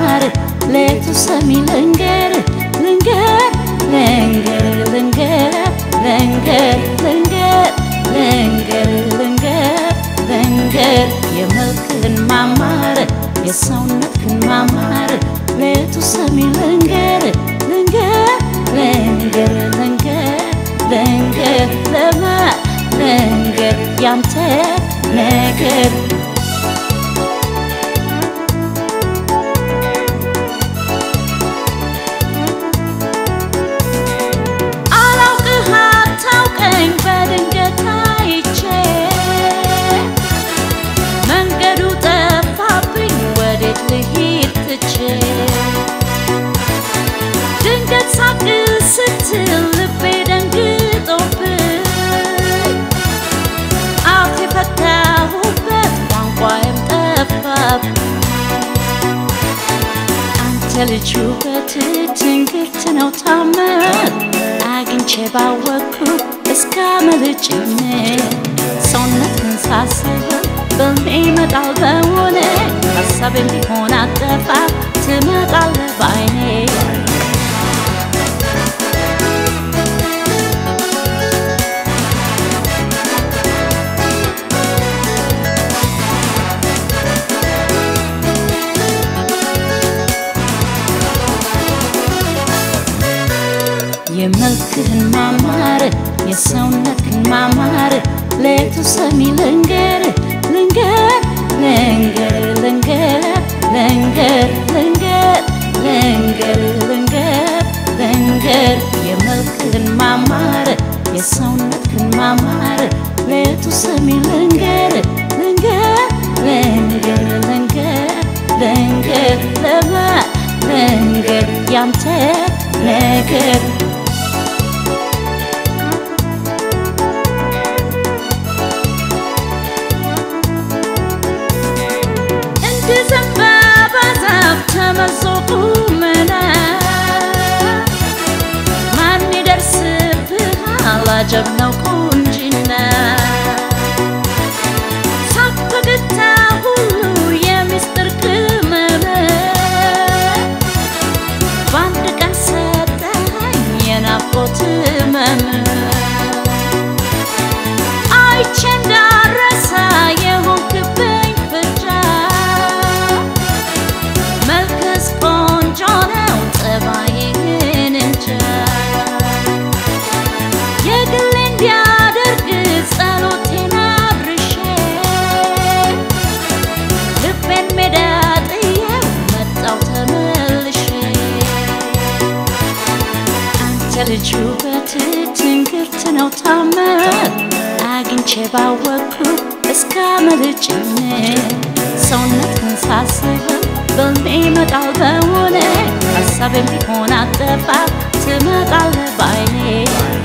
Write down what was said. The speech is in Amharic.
ማማር ሌቱ ሰሚ ልንገር ልንገር ልንገር ልንገር ልንገር ልንገር ልንገር ልንገር ልንገር የመልክህን ማማር የሰውነትህን ማማር ሌቱ ሰሚ ልንገር ልንገር ልንገር ልንገር ልንገር ለማ ልንገር ያንተ ነገር አላውቅህ አታውቀኝ በድንገት አይቼ መንገዱ ጠፋብኝ ወዴት ልሂድ ትቼ ድንገት ሳቅ ስትል ልቤ ደንግጦብኝ አፍ የፈታሁበት ቋንቋዬም ጠፋብኝ አንተ ልጅ ውበትህ ትንግርት ነው ታምር አግኝቼ ባወቅኩ እስካመልጭምር ሰውነትህን ሳስበው በልሜ ይመጣል በውኔ ሀሳቤም ቢሆን አጠፋ ትመጣለህ በዓይኔ የመልክህን ማማር የሰውነትህን ማማር ሌቱ ሰሚ ልንገር ልንገር ልንገር ልንገር ልንገር ልንገር ልንገር ልንገር ልንገር የመልክህን ማማር የሰውነትህን ማማር ሌቱ ሰሚ ልንገር ልንገር ልንገር ልንገር ልንገር ለማ ልንገር ያንተ ነገር ተመሶ ቁመና ማን ይደርስብሃል አጀብ ነው ቁንጅና ሳቅ ፈገግታ ሁሉ የሚስጥር ቅመም በአንድ ቀን ሰጠኸኝ የናፍቆት ህመም አይቼ እንዳረሳ የሆንክብኝ ፍርጃ መልክስ ቆንጆ ነው ጠባይህን እንጃ የግሌ እንዲያደርግ ጸሎቴን አድርሼ ልቤን ሜዳ ጥዬው መጣሁ ተመልሼ አንተ ልጅ ውበትህ ትንግርት ነው ታምር አግኝቼ ባወቅኩ እስካመልጭምር ሰውነትህን ሳስበው በልሜ ይመጣል በውኔ ሀሳቤም ቢሆን አጠፋ ትመጣለህ በዓይኔ